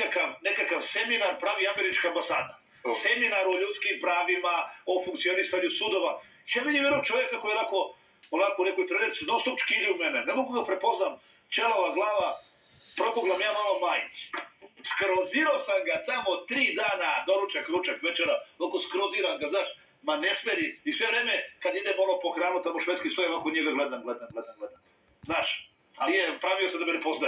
nekakav seminar pravi američka ambasada. Seminar o ljudskim pravima, o funkcionisanju sudova. Ja vidim jednog čovjeka koji je onako u nekoj trenerici non stop čkilji u mene. Ne mogu ga prepoznam, čelava glava, prokuglam ja malo majić. Skrozirao sam ga tamo 3 dana, doručak, ručak, večera, dok skroziram ga, znaš, ma ne smeri. I sve vreme, kad idem ono po hranu, tamo švedski stojem oko njega, gledam. Znaš, ali pravio se da me ne poznaje.